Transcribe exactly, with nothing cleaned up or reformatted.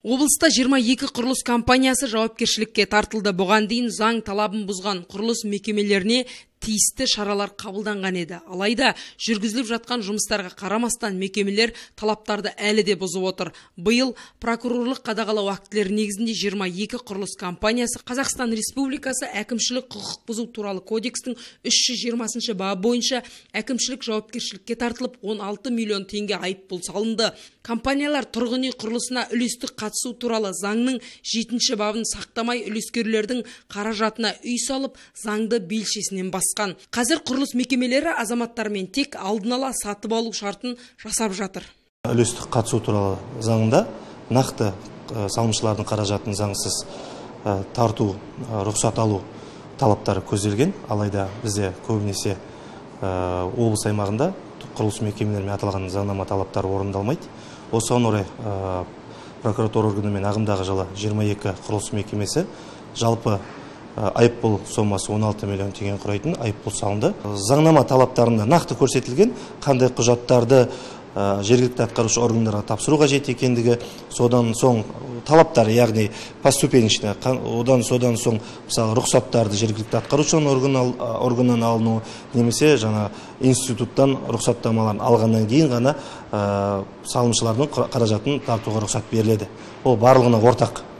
Облыста жиырма екі құрылыс компаниясы жауапкершілікке тартылды. Бұған дейін заң талабын бұзған құрылыс мекемелеріне тиісті шаралар қабылданған еді. Алайда жүргізіліп жатқан жұмыстарға қарамастан мекемелер талаптарды әлі де бұзып отыр. Биыл прокурорлық қадағалау актілері негізінде жиырма екі құрылыс компаниясы Қазақстан Республикасы әкімшілік құқық бұзу туралы кодекстің үш жүз жиырмасыншы бабы бойынша әкімшілік жауапкершілікке тартылып он алты миллион теңге айыппұл салынды. Компаниялар тұрғын үй құрылысына үлестік қатысу туралы заңның жетінші бабын сақтамай үлескерлердің қаражатына үй салып, заңды белшесінен басқан. Қазір құрылыс мекемелері азаматтармен тек алдын ала сатып алу шартын жасап жатыр. Үлестік қатысу туралы заңында нақты салымшылардың қаражатын заңсыз тарту, рұқсат алу талаптары көзделген. Алайда бізде көбінесе облыс аймағында құрылыс мекемелерімен аталған заңнама талаптары орындалмайды. Осыған орай прокуратура органымен ағымдағы жылы жиырма екі құрылыс мекемесі жалпы айыппұл сомасы он алты миллион теңге құрайтын айыппұл салынды. Заңнама талаптарында нақты көрсетілген қандай құжаттарды жергілікті атқарушы органдарға тапсыру қажет екендігі, содан соң талаптар, яғни поступенечный, одан содан соң мысалы рұқсаттарды жергілікті атқарушы органнан алыну, немесе жаңа институттан рұқсаттамаларын алғаннан кейін ғана салымшылардың қаражатын тартуға рұқсат беріледі. Ол барлығына ортақ